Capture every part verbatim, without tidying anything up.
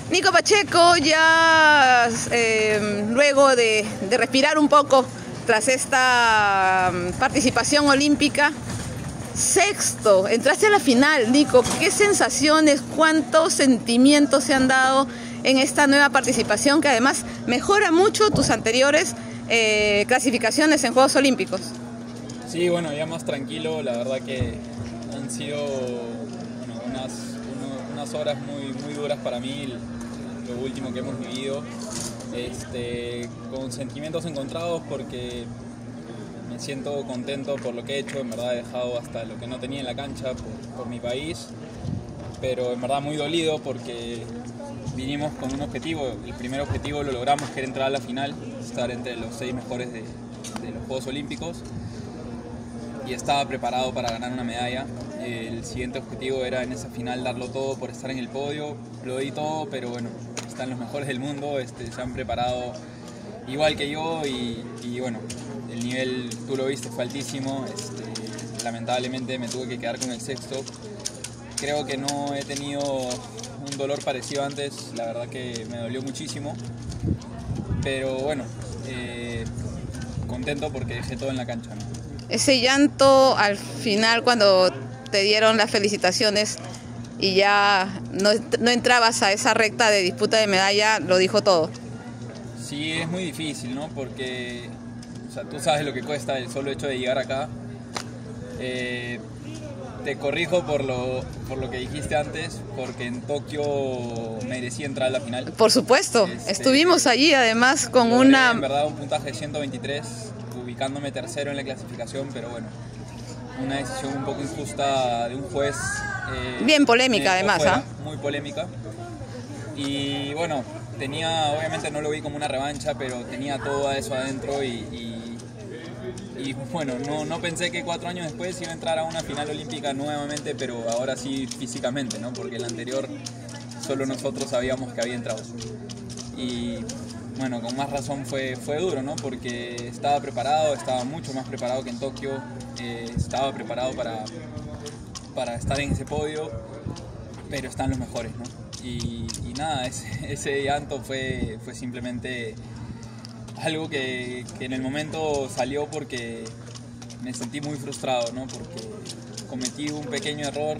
Nico Pacheco, ya eh, luego de, de respirar un poco tras esta participación olímpica, sexto, entraste a la final, Nico. ¿Qué sensaciones, cuántos sentimientos se han dado en esta nueva participación que además mejora mucho tus anteriores eh, clasificaciones en Juegos Olímpicos? Sí, bueno, ya más tranquilo, la verdad que han sido bueno, unas, uno, unas horas muy, muy duras para mí, lo último que hemos vivido, este, con sentimientos encontrados porque me siento contento por lo que he hecho, en verdad he dejado hasta lo que no tenía en la cancha por, por mi país, pero en verdad muy dolido porque vinimos con un objetivo, el primer objetivo lo logramos, que era entrar a la final, estar entre los seis mejores de, de los Juegos Olímpicos, y estaba preparado para ganar una medalla. El siguiente objetivo era en esa final darlo todo por estar en el podio, lo di todo, pero bueno, están los mejores del mundo, este, se han preparado igual que yo y, y bueno, el nivel, tú lo viste, fue altísimo, este, lamentablemente me tuve que quedar con el sexto. Creo que no he tenido un dolor parecido antes, la verdad que me dolió muchísimo, pero bueno, eh, contento porque dejé todo en la cancha, ¿no? Ese llanto al final cuando te dieron las felicitaciones y ya no, no entrabas a esa recta de disputa de medalla, lo dijo todo. Sí, es muy difícil, ¿no? Porque o sea, tú sabes lo que cuesta el solo hecho de llegar acá. Eh, te corrijo por lo, por lo que dijiste antes, porque en Tokio merecí entrar a la final. Por supuesto, este, estuvimos allí además con logré, una... en verdad un puntaje de ciento veintitrés, ubicándome tercero en la clasificación, pero bueno, una decisión un poco injusta de un juez. Eh, Bien polémica además, fuera, ¿ah? Muy polémica. Y bueno, tenía, obviamente no lo vi como una revancha, pero tenía todo eso adentro y, y, y bueno, no, no pensé que cuatro años después iba a entrar a una final olímpica nuevamente, pero ahora sí físicamente, ¿no? Porque el anterior solo nosotros sabíamos que había entrado. Y bueno, con más razón fue, fue duro, ¿no? Porque estaba preparado, estaba mucho más preparado que en Tokio, eh, estaba preparado para, para estar en ese podio, pero están los mejores, ¿no? Y, y nada, ese, ese llanto fue, fue simplemente algo que, que en el momento salió porque me sentí muy frustrado, ¿no? Porque cometí un pequeño error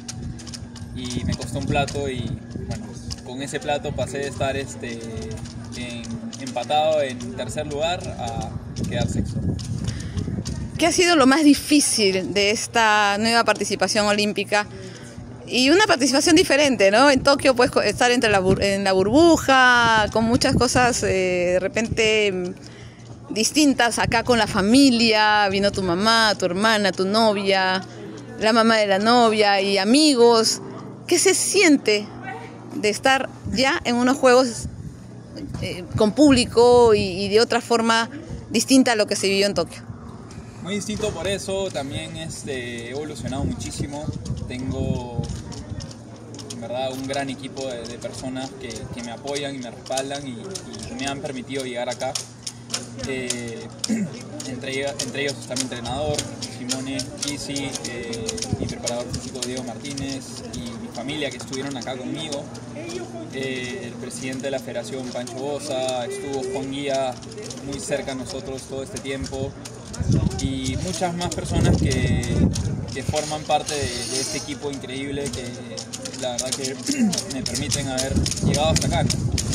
y me costó un plato y bueno, con ese plato pasé de estar este, en, empatado en tercer lugar a quedar sexto. ¿Qué ha sido lo más difícil de esta nueva participación olímpica? Y una participación diferente, ¿no? En Tokio puedes estar entre la, en la burbuja, con muchas cosas eh, de repente distintas. Acá con la familia, vino tu mamá, tu hermana, tu novia, la mamá de la novia y amigos. ¿Qué se siente de estar ya en unos juegos eh, con público y, y de otra forma distinta a lo que se vivió en Tokio? Muy distinto por eso, también este, he evolucionado muchísimo. Tengo, en verdad, un gran equipo de, de personas que, que me apoyan y me respaldan y, y me han permitido llegar acá. Eh, entre, entre ellos está mi entrenador, Simone Isi, eh, mi preparador físico Diego Martínez y mi familia que estuvieron acá conmigo. Eh, el presidente de la federación, Pancho Bosa, estuvo Juan Guía muy cerca de nosotros todo este tiempo. Y muchas más personas que, que forman parte de, de este equipo increíble que la verdad que me permiten haber llegado hasta acá, ¿no?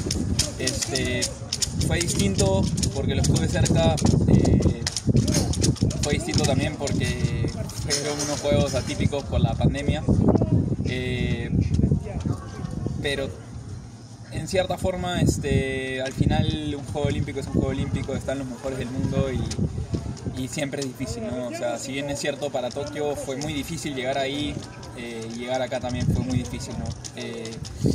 Este, fue distinto porque lo estuve cerca, eh, fue distinto también porque fueron unos juegos atípicos por la pandemia, eh, pero en cierta forma este, al final un juego olímpico es un juego olímpico, están los mejores del mundo y Y siempre es difícil, ¿no? O sea, si bien es cierto, para Tokio fue muy difícil llegar ahí, eh, llegar acá también fue muy difícil, ¿no? Eh,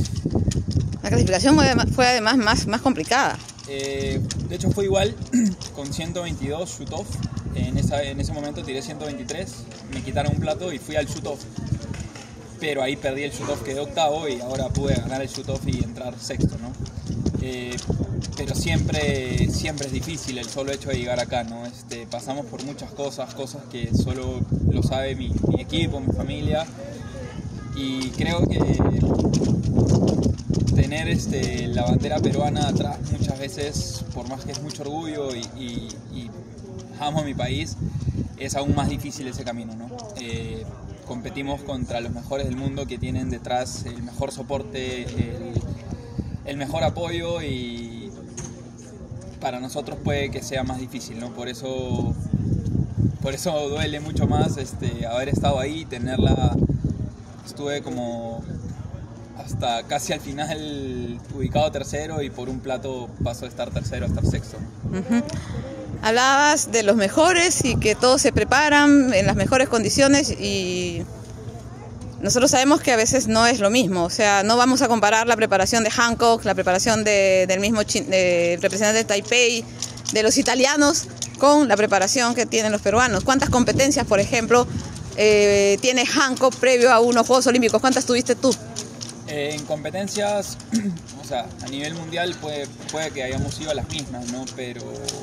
La clasificación fue además, fue además más, más complicada. Eh, de hecho fue igual, con ciento veintidós shoot-off, en, esa, en ese momento tiré ciento veintitrés, me quitaron un plato y fui al shoot-off. Pero ahí perdí el shoot-off, quedé octavo y ahora pude ganar el shoot-off y entrar sexto, ¿no? Eh, pero siempre, siempre es difícil el solo hecho de llegar acá, ¿no? Este, pasamos por muchas cosas, cosas que solo lo sabe mi, mi equipo, mi familia, y creo que tener tener este, la bandera peruana atrás muchas veces, por más que es mucho orgullo y, y, y amo a mi país, es aún más difícil ese camino, ¿no? Eh, competimos contra los mejores del mundo que tienen detrás el mejor soporte, el, el mejor apoyo, y para nosotros puede que sea más difícil, ¿no? Por eso, por eso duele mucho más este, haber estado ahí, tenerla. Estuve como hasta casi al final ubicado tercero y por un plato paso de estar tercero a estar sexto. Uh-huh. Hablabas de los mejores y que todos se preparan en las mejores condiciones, y nosotros sabemos que a veces no es lo mismo. O sea, no vamos a comparar la preparación de Hancock, la preparación de, del mismo de, representante de Taipei, de los italianos, con la preparación que tienen los peruanos. ¿Cuántas competencias, por ejemplo, eh, tiene Hancock previo a unos Juegos Olímpicos? ¿Cuántas tuviste tú? Eh, en competencias, o sea, a nivel mundial puede, puede que hayamos ido a las mismas, ¿no? Pero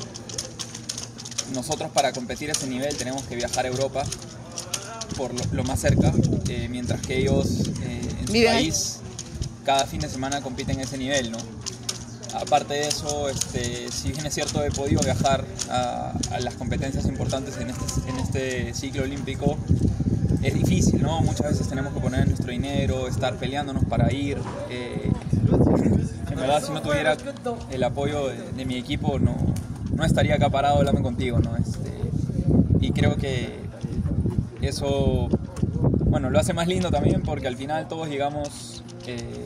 nosotros para competir a ese nivel tenemos que viajar a Europa por lo, lo más cerca, eh, mientras que ellos eh, en su país cada fin de semana compiten a ese nivel, ¿no? Aparte de eso, este, si bien es cierto, he podido viajar a, a las competencias importantes en este, en este ciclo olímpico, es difícil, ¿no? Muchas veces tenemos que poner nuestro dinero, estar peleándonos para ir. Eh, en verdad, si no tuviera el apoyo de, de mi equipo, no, no estaría acá parado hablando contigo, ¿no? Este, y creo que eso, bueno, lo hace más lindo también, porque al final todos llegamos, eh,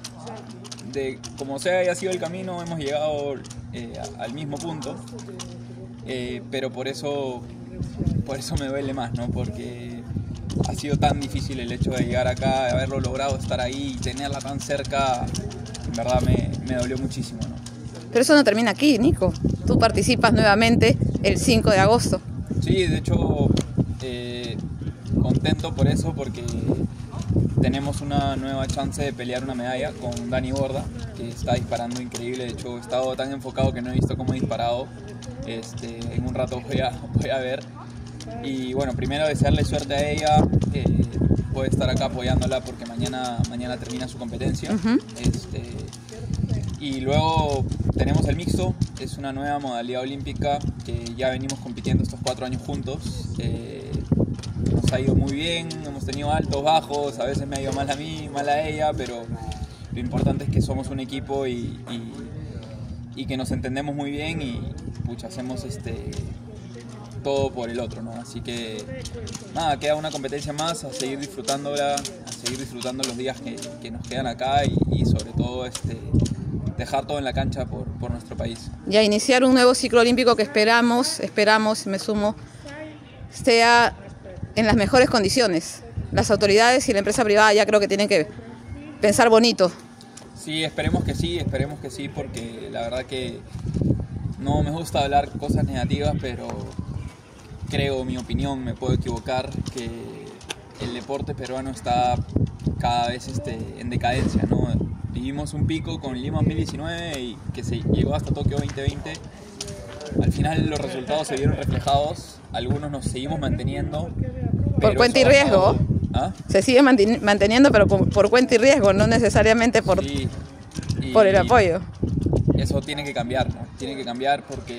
de como sea haya sido el camino, hemos llegado eh, al mismo punto, eh, pero por eso, por eso me duele más, ¿no? Porque ha sido tan difícil el hecho de llegar acá, de haberlo logrado, estar ahí y tenerla tan cerca, en verdad me, me dolió muchísimo, ¿no? Pero eso no termina aquí, Nico. Tú participas nuevamente el cinco de agosto. Sí, de hecho, eh, contento por eso, porque tenemos una nueva chance de pelear una medalla con Dani Borda, que está disparando increíble. De hecho, he estado tan enfocado que no he visto cómo he disparado. Este, en un rato voy a, voy a ver. Y bueno, primero desearle suerte a ella. Eh, puede estar acá apoyándola porque mañana, mañana termina su competencia. Uh-huh. este, y luego tenemos el mixto, es una nueva modalidad olímpica que ya venimos compitiendo estos cuatro años juntos. Eh, nos ha ido muy bien, hemos tenido altos, bajos, a veces me ha ido mal a mí, mal a ella, pero lo importante es que somos un equipo y, y, y que nos entendemos muy bien y pucha, hacemos este, todo por el otro, ¿no? Así que nada, queda una competencia más, a seguir disfrutándola, a seguir disfrutando los días que, que nos quedan acá y, y sobre todo este, dejar todo en la cancha por, por nuestro país. Y a iniciar un nuevo ciclo olímpico que esperamos, esperamos, me sumo, sea en las mejores condiciones. Las autoridades y la empresa privada ya creo que tienen que pensar bonito. Sí, esperemos que sí, esperemos que sí, porque la verdad que no me gusta hablar cosas negativas, pero creo, mi opinión, me puedo equivocar, que el deporte peruano está cada vez este, en decadencia, ¿no? Vivimos un pico con Lima dos mil diecinueve y que se llegó hasta Tokio veinte veinte. Al final los resultados se vieron reflejados, algunos nos seguimos manteniendo. Por cuenta y riesgo. ¿Ah? Se sigue manteniendo, pero por, por cuenta y riesgo, no necesariamente por, sí, por el apoyo. Eso tiene que cambiar, ¿no? Tiene que cambiar porque,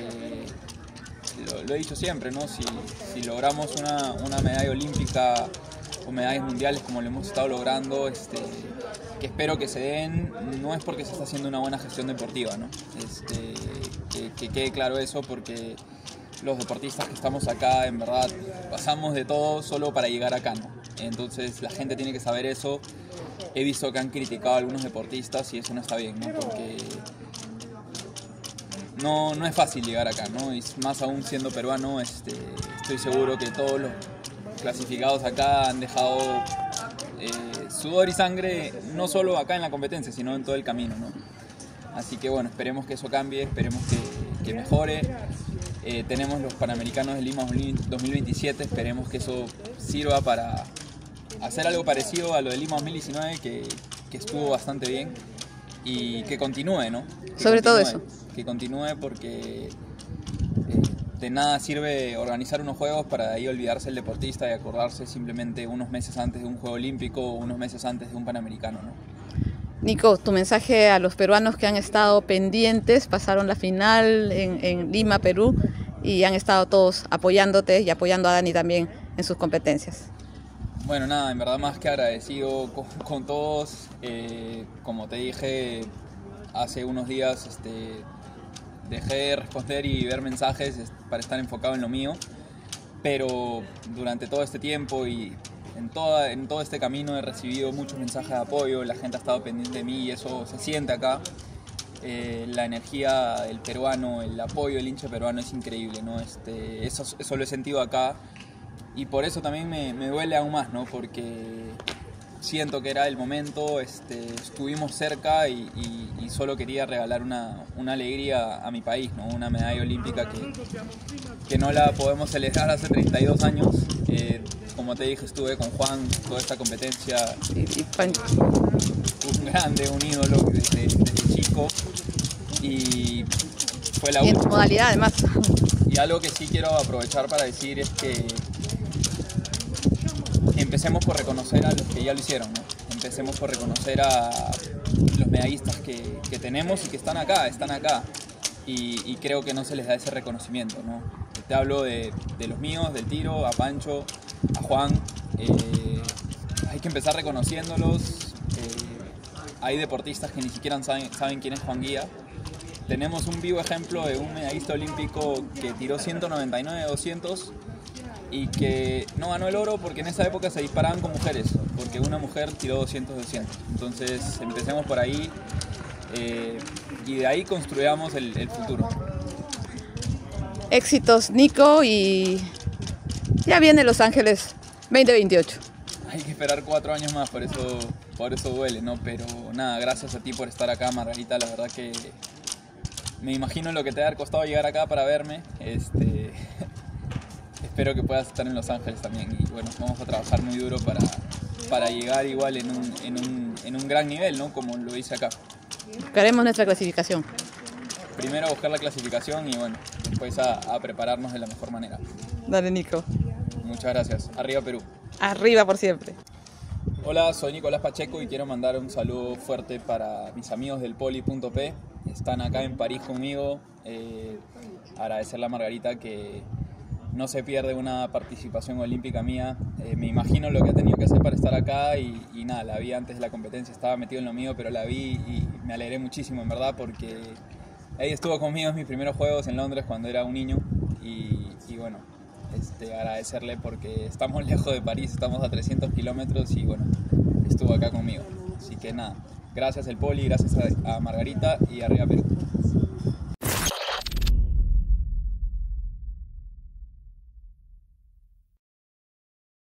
lo, lo he dicho siempre, ¿no? Si, si logramos una, una medalla olímpica o medallas mundiales como lo hemos estado logrando, este, que espero que se den, no es porque se está haciendo una buena gestión deportiva, ¿no? Este, que, que quede claro eso, porque los deportistas que estamos acá, en verdad, pasamos de todo solo para llegar acá, ¿no? Entonces la gente tiene que saber eso. He visto que han criticado a algunos deportistas y eso no está bien, ¿no? Porque no, no es fácil llegar acá, ¿no? Y más aún siendo peruano, este, estoy seguro que todos los clasificados acá han dejado eh, sudor y sangre, no solo acá en la competencia, sino en todo el camino, ¿no? Así que bueno, esperemos que eso cambie, esperemos que, que mejore. Eh, tenemos los Panamericanos de Lima dos mil veintisiete, esperemos que eso sirva para hacer algo parecido a lo de Lima dos mil diecinueve, que, que estuvo bastante bien, y que continúe, ¿no? Que Sobre continúe, todo eso. Que continúe porque eh, de nada sirve organizar unos juegos para de ahí olvidarse el deportista y acordarse simplemente unos meses antes de un juego olímpico o unos meses antes de un Panamericano, ¿no? Nico, tu mensaje a los peruanos que han estado pendientes, pasaron la final en, en Lima, Perú, y han estado todos apoyándote y apoyando a Dani también en sus competencias. Bueno, nada, en verdad más que agradecido con, con todos. Eh, como te dije, hace unos días este, dejé de responder y ver mensajes para estar enfocado en lo mío, pero durante todo este tiempo y en, toda, en todo este camino he recibido muchos mensajes de apoyo, la gente ha estado pendiente de mí y eso se siente acá. Eh, la energía del peruano, el apoyo del hincha peruano es increíble, ¿no? Este, eso, eso lo he sentido acá y por eso también me, me duele aún más, ¿no? Porque siento que era el momento, este, estuvimos cerca y, y, y solo quería regalar una, una alegría a mi país, ¿no? Una medalla olímpica que, que no la podemos celebrar hace treinta y dos años. Eh, como te dije, estuve con Juan toda esta competencia, Y, y Pancho. un grande, un ídolo desde, desde chico y fue la Y en tu última. modalidad además. Y algo que sí quiero aprovechar para decir es que empecemos por reconocer a los que ya lo hicieron, ¿no? Empecemos por reconocer a los medallistas que, que tenemos y que están acá, están acá. Y, y creo que no se les da ese reconocimiento, ¿no? Te hablo de, de los míos, del tiro, a Pancho, a Juan. Eh, hay que empezar reconociéndolos. Eh, hay deportistas que ni siquiera saben, saben quién es Juan Guía. Tenemos un vivo ejemplo de un medallista olímpico que tiró ciento noventa y nueve, doscientos y que no ganó el oro porque en esa época se disparaban con mujeres, porque una mujer tiró doscientos, doscientos. Entonces empecemos por ahí eh, y de ahí construyamos el, el futuro. Éxitos, Nico, y ya viene Los Ángeles veinte veintiocho. Hay que esperar cuatro años más, por eso, por eso duele, ¿no? Pero nada, gracias a ti por estar acá, Margarita. La verdad que me imagino lo que te ha costado llegar acá para verme. Este, espero que puedas estar en Los Ángeles también. Y bueno, vamos a trabajar muy duro para, para llegar igual en un, en, un, en un gran nivel, ¿no? Como lo hice acá. Buscaremos nuestra clasificación. Primero a buscar la clasificación y bueno, después a, a prepararnos de la mejor manera. Dale, Nico. Muchas gracias. Arriba Perú. Arriba por siempre. Hola, soy Nicolás Pacheco y quiero mandar un saludo fuerte para mis amigos del poli punto pe. Están acá en París conmigo. Eh, agradecerle a Margarita que no se pierde una participación olímpica mía. Eh, me imagino lo que ha tenido que hacer para estar acá y, y nada, la vi antes de la competencia, estaba metido en lo mío, pero la vi y me alegré muchísimo, en verdad, porque ella estuvo conmigo en mis primeros juegos en Londres cuando era un niño y, y bueno, este, agradecerle porque estamos lejos de París, estamos a trescientos kilómetros y bueno, estuvo acá conmigo. Así que nada, gracias el Poli, gracias a, a Margarita y arriba Perú.